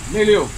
Emilio.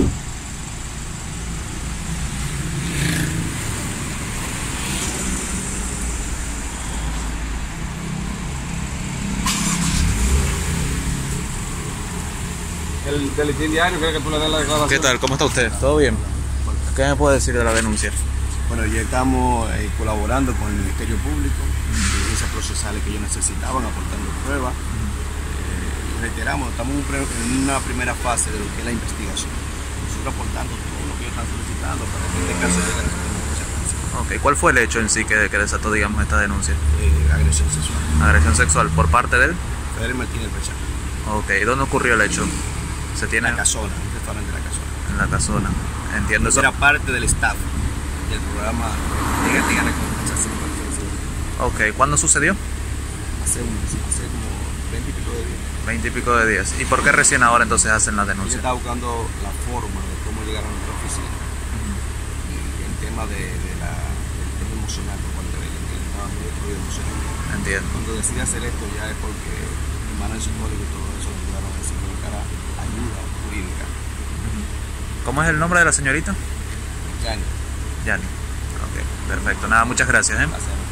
El Boletín Diario, quiere que tú le des la declaración. ¿Qué tal? ¿Cómo está usted? ¿Todo bien? ¿Qué me puede decir de la denuncia? Bueno, ya estamos colaborando con el Ministerio Público, diligencias procesales que ellos necesitaban, aportando pruebas. Reiteramos, estamos en una primera fase de lo que es la investigación. Nosotros aportando todo lo que ellos están solicitando para que este caso llegue a la consecuencia. Okay. ¿Cuál fue el hecho en sí que desató, digamos, esta denuncia? Agresión sexual. Agresión sexual por parte de él. Federico Martínez Pechán. Ok, ¿dónde ocurrió el hecho? ¿Se tiene? En la casona, un restaurante de la casona. En la casona. Entiendo eso. Era parte del staff del programa Diga Recompensación. Ok, ¿cuándo sucedió? Hace como 20 y pico de días. 20 y pico de días. ¿Y por qué recién ahora entonces hacen la Ella denuncia? está buscando la forma de cómo llegar a nuestra oficina. Y el tema del tema emocional, por parte de ella, que estaba muy destruido emocionalmente. Entiendo. Cuando decide hacer esto ya es porque mi hermano es psicólogo y todo eso le ayudaron a buscar ayuda jurídica. ¿Cómo es el nombre de la señorita? Yani. Yani. Ok, perfecto. Nada, muchas gracias. Gracias.